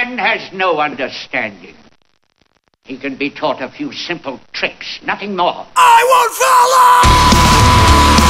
man has no understanding. He can be taught a few simple tricks, nothing more. I won't follow!